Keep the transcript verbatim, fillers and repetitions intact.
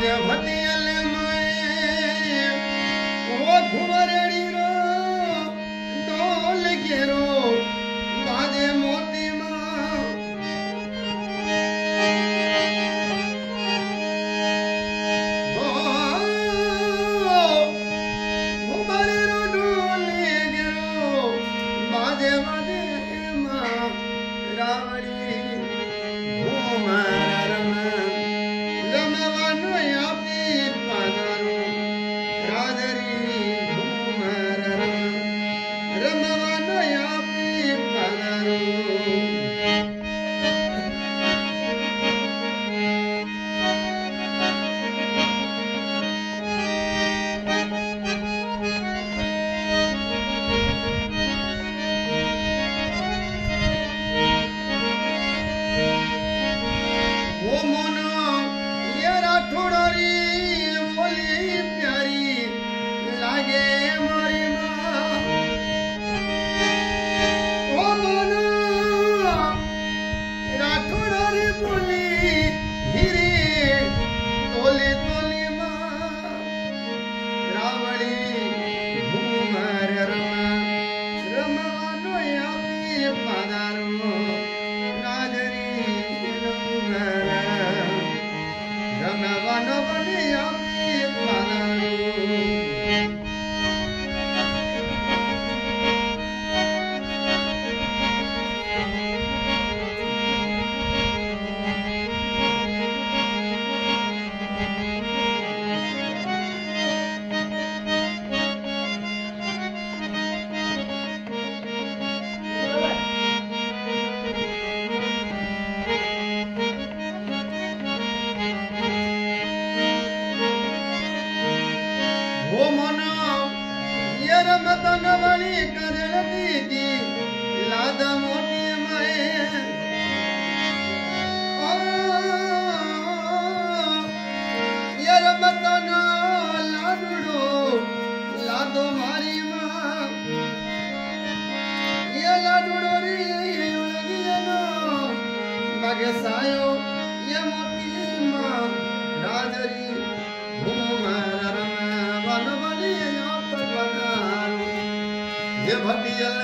भटियल में वो घुमरेड़ी रो डोल घेरो बाजे मोती माँ घुमरे रो डोल घेरो बाजे बाजे माँ रावड़ी घूमर रमवानो यापी पधारो राजरी घूमर रमवानो यापी पधारो वो मोनो ये राठौड़ी बोली प्यारी लागे मारी माँ वो मोनो राठौड़ी बोली हीरे तोली तोली माँ रावड़ी घूमर रमा रमवानो यापी पधारो राजरी घूमर रमवानो बने यापी पधारो वो मनो ये रमतन वाली करती थी लाद मोटी माए ओ ये रमतन लाडो लादो मारी माँ ये लाडो री उलगी नो बागे सायो ये मोटी माँ राजरी घूमर रम वन बनी आप पधारो ये भटियल